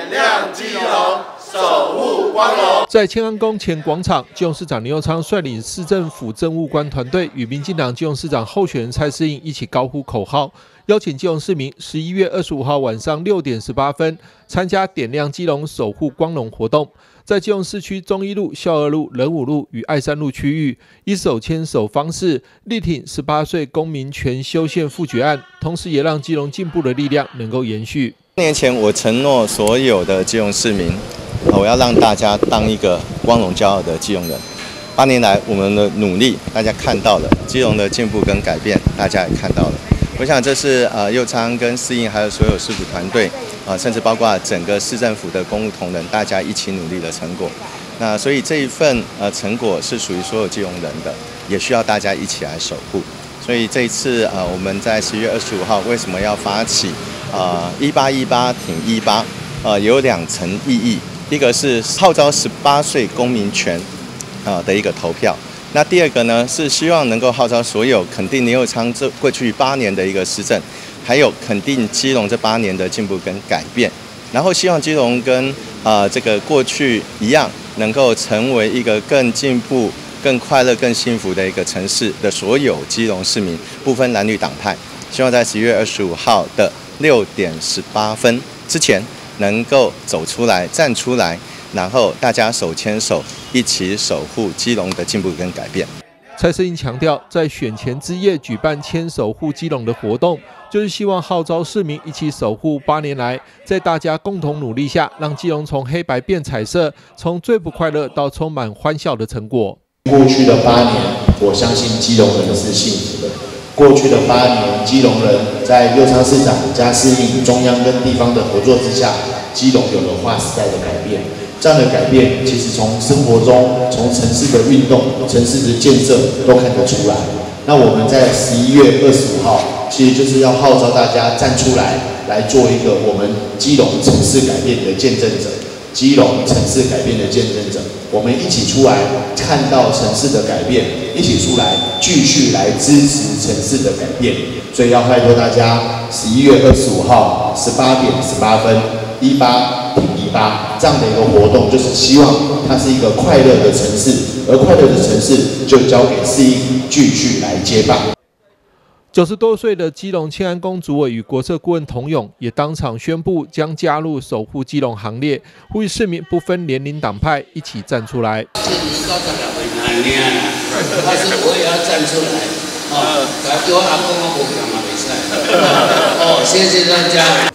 点亮基隆，守护光荣。 在庆安宫前广场，基隆市长林右昌率领市政府政务官团队与民进党基隆市长候选人蔡适应一起高呼口号，邀请基隆市民11月25号晚上6点18分参加点亮基隆守护光荣活动。在基隆市区忠义路、孝二路、仁武路与爱山路区域，以手牵手方式力挺18岁公民权修宪复决案，同时也让基隆进步的力量能够延续。 年前我承诺所有的基隆市民，我要让大家当一个光荣骄傲的基隆人。8年来我们的努力，大家看到了基隆的进步跟改变，大家也看到了。我想这是右昌跟适应还有所有市府团队甚至包括整个市政府的公务同仁，大家一起努力的成果。那所以这一份成果是属于所有基隆人的，也需要大家一起来守护。所以这一次我们在11月25号为什么要发起1818挺18有2层意义。第一个是号召18岁公民权的一个投票。那第二个呢，是希望能够号召所有肯定林右昌这过去8年的一个施政，还有肯定基隆这8年的进步跟改变，然后希望基隆跟这个过去一样，能够成为一个更进步、更快乐、更幸福的一个城市的所有基隆市民，不分蓝绿党派，希望在11月25号的6点18分之前能够走出来、站出来。然后大家手牵手，一起守护基隆的进步跟改变。 蔡适应强调，在选前之夜举办牵手护基隆的活动，就是希望号召市民一起守护8年来，在大家共同努力下，让基隆从黑白变彩色，从最不快乐到充满欢笑的成果。 过去的8年，我相信基隆人是幸福的。过去的8年，基隆人在右昌市长加适应中央跟地方的合作之下，基隆有了划时代的改变。这样的改变，其实从生活中、从城市的运动、城市的建设都看得出来。那我们在11月25号，其实就是要号召大家站出来，来做一个我们基隆城市改变的见证者。基隆城市改变的见证者，我们一起出来看到城市的改变，一起出来继续来支持城市的改变。所以要拜托大家，11月25号18点18分，18挺18这样的一个活动，就是希望它是一个快乐的城市，而快乐的城市就交给适应继续来接棒。 90多岁的基隆庆安宫主委与国策顾问童勇也当场宣布将加入守护基隆行列，呼吁市民不分年龄党派一起站出来。 但是我也要站出来，给我阿公我不讲嘛，没事。谢谢大家。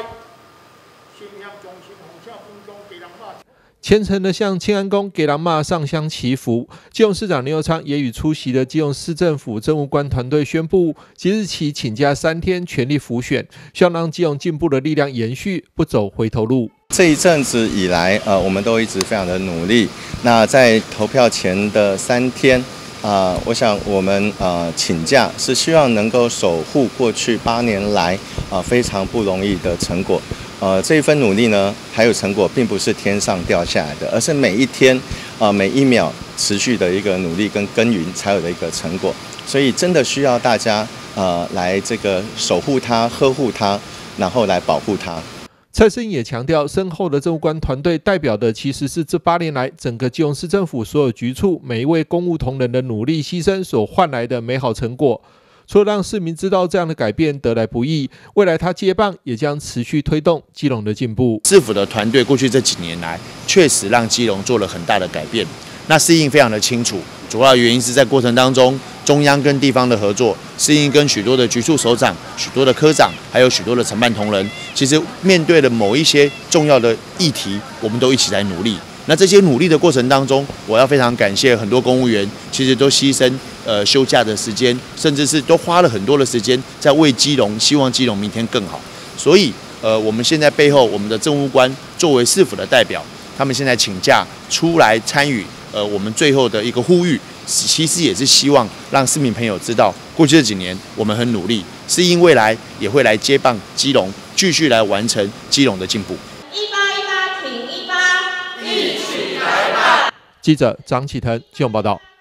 虔诚地向庆安宫给郎妈上香祈福。基隆市长林右昌也与出席的基隆市政府政务官团队宣布，即日起请假3天，全力辅选，希望让基隆进步的力量延续，不走回头路。 这一阵子以来，我们都一直非常的努力。那在投票前的3天，我想我们请假是希望能够守护过去8年来非常不容易的成果。这一份努力呢，还有成果，并不是天上掉下来的，而是每一天每一秒持续的一个努力跟耕耘才有的一个成果。所以真的需要大家来这个守护它、呵护它，然后来保护它。 蔡适应也强调，身后的政务官团队代表的其实是这8年来整个基隆市政府所有局处每一位公务同仁的努力牺牲所换来的美好成果。除了让市民知道这样的改变得来不易，未来他接棒也将持续推动基隆的进步。 市府的团队过去这几年来，确实让基隆做了很大的改变。那适应非常的清楚，主要原因是在过程当中，中央跟地方的合作，适应跟许多的局处首长、许多的科长，还有许多的承办同仁，其实面对了某一些重要的议题，我们都一起来努力。那这些努力的过程当中，我要非常感谢很多公务员，其实都牺牲休假的时间，甚至是都花了很多的时间在为基隆，希望基隆明天更好。所以我们现在背后我们的政务官作为市府的代表，他们现在请假出来参与我们最后的一个呼吁，其实也是希望让市民朋友知道，过去这几年我们很努力，适应未来也会来接棒基隆，继续来完成基隆的进步。 记者张启腾，基隆报道。